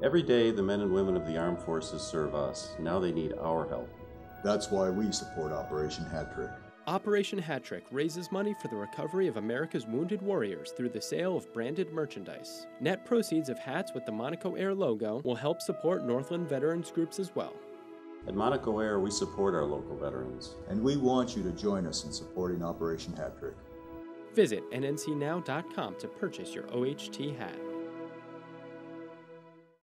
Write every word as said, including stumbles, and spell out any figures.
Every day, the men and women of the armed forces serve us. Now they need our help. That's why we support Operation Hat Trick. Operation Hat Trick raises money for the recovery of America's wounded warriors through the sale of branded merchandise. Net proceeds of hats with the Monaco Air logo will help support Northland veterans groups as well. At Monaco Air, we support our local veterans. And we want you to join us in supporting Operation Hat Trick. Visit N N C now dot com to purchase your O H T hat.